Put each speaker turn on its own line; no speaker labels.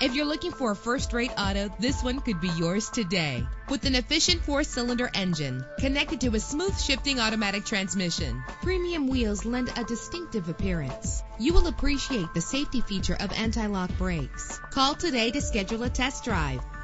If you're looking for a first-rate auto, this one could be yours today. With an efficient 4-cylinder engine connected to a smooth shifting automatic transmission, premium wheels lend a distinctive appearance. You will appreciate the safety feature of anti-lock brakes. Call today to schedule a test drive.